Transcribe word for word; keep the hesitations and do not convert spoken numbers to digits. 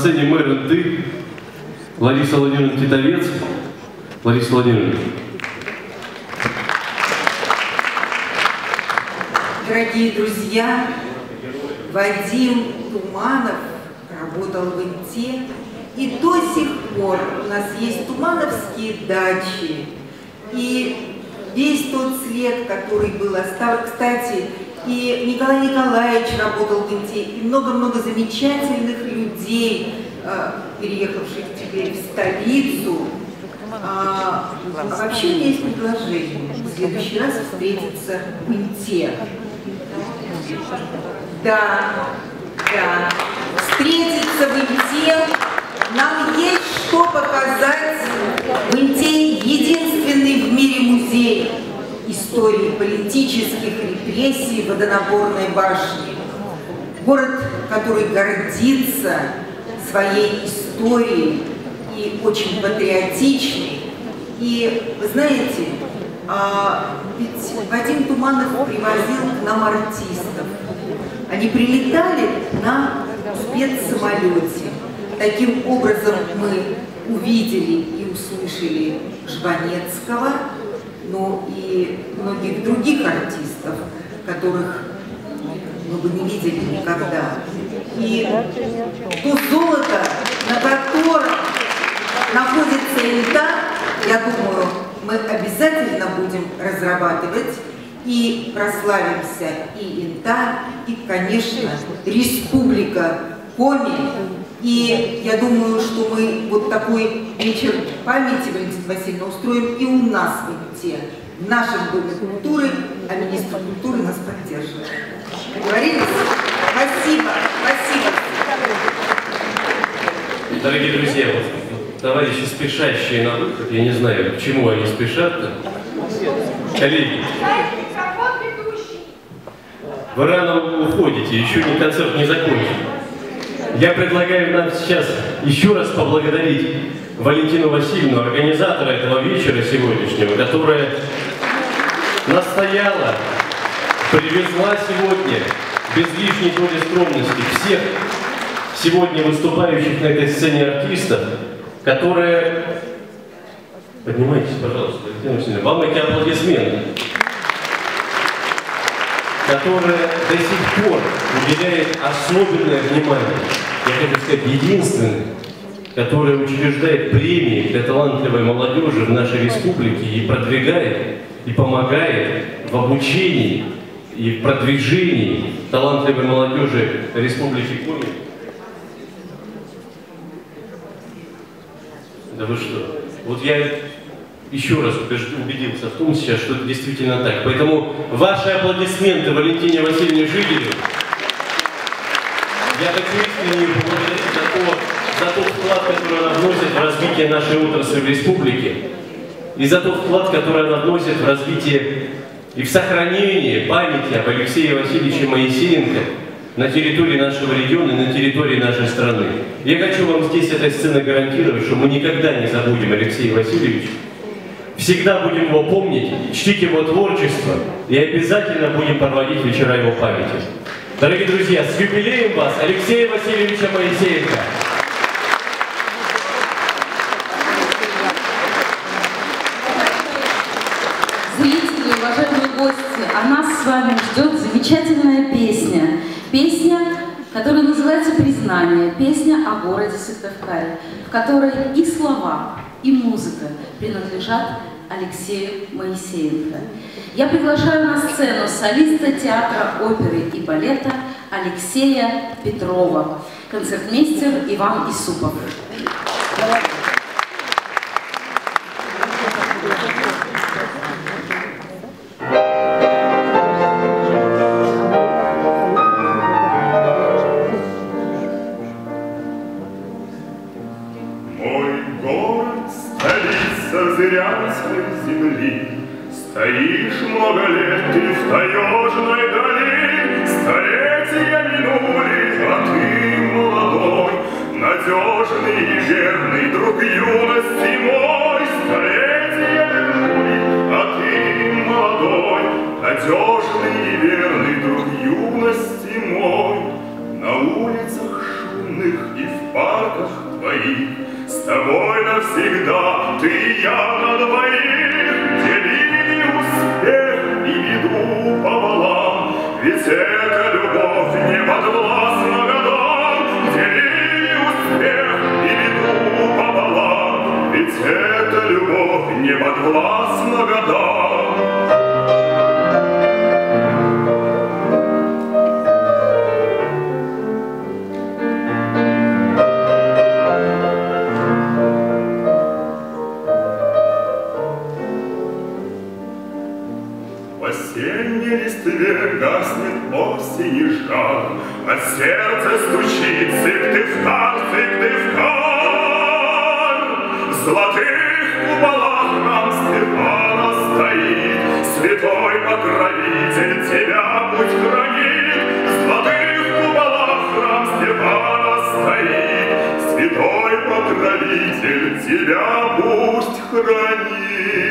сцене мэр Энты Лариса Владимировна Титовец. Лариса Владимировна. Дорогие друзья, Вадим Туманов работал в Инте, и до сих пор у нас есть тумановские дачи. И весь тот след, который был оставлен, кстати, и Николай Николаевич работал в Инте, и много-много замечательных людей, переехавших теперь в столицу. А, а вообще у меня есть предложение в следующий раз встретиться в Инте. Да, да, встретиться в Инте. Нам есть что показать. В Инте единственный в мире музей истории политических репрессий водонапорной башни. Город, который гордится своей историей и очень патриотичный. И, вы знаете, а, ведь Вадим Туманов привозил к нам артистов. Они прилетали на спецсамолете. Таким образом мы увидели и услышали Жванецкого, но и многих других артистов, которых мы бы не видели никогда. И то золото, на котором находится Инта, я думаю, мы обязательно будем разрабатывать и прославимся и Инта, и, конечно, Республика Коми. И я думаю, что мы вот такой вечер памяти, Валентина Васильевна, устроим и у нас в Инте, в нашем Доме культуры, а министр культуры нас поддерживает. Договорились? Спасибо, спасибо. Дорогие друзья, вот, товарищи, спешащие на выход, я не знаю, к чему они спешат-то. Коллеги, вы рано уходите, еще не концерт не закончен. Я предлагаю нам сейчас еще раз поблагодарить Валентину Васильевну, организатора этого вечера сегодняшнего, которая настояла, привезла сегодня без лишней доли скромности всех сегодня выступающих на этой сцене артистов, которые... Поднимайтесь, пожалуйста, Валентина Васильевна, вам эти аплодисменты, которые до сих пор уделяет особенное внимание, я хочу сказать, единственный, который учреждает премии для талантливой молодежи в нашей республике и продвигает, и помогает в обучении и в продвижении талантливой молодежи Республики Коми. Да вы что? Вот я еще раз убедился в том сейчас, что это действительно так. Поэтому ваши аплодисменты Валентине Васильевне Жиделю. Я хочу искренне поблагодарить за, то, за тот вклад, который она вносит в развитие нашей отрасли в республике, и за тот вклад, который она вносит в развитие и в сохранение памяти об Алексее Васильевиче Моисеенко на территории нашего региона и на территории нашей страны. Я хочу вам здесь этой сцены гарантировать, что мы никогда не забудем Алексея Васильевича, всегда будем его помнить, чтить его творчество и обязательно будем проводить вечера его памяти. Дорогие друзья, с юбилеем вас, Алексея Васильевича Моисеенко! Зрители, уважаемые гости, а нас с вами ждет замечательная песня. Песня, которая называется «Признание», песня о городе Сыктывкаре, в которой и слова, и музыка принадлежат Алексею Моисеенко. Я приглашаю на сцену солиста театра, оперы и балета Алексея Петрова, концертмейстер Иван Исупов. Стоишь много лет ты в таежной дали, столетия минули, а ты молодой, надежный и верный друг юности мой. Столетия минули, а ты молодой, надежный и верный друг юности мой. На улицах шумных и в парках лавках твоих. С тобой навсегда ты и я на двоих делили успех и беду пополам. Ведь эта любовь не подвластна годам. Делили успех и беду пополам. Ведь эта любовь не подвластна годам. В осенней листве гаснет осени жар, а сердце стучит цик-ты-в-кар, цик-ты-в-кар. В золотых куполах храм Стефана стоит, святой покровитель тебя пусть хранит. В золотых куполах храм Стефана стоит, святой покровитель тебя пусть хранит.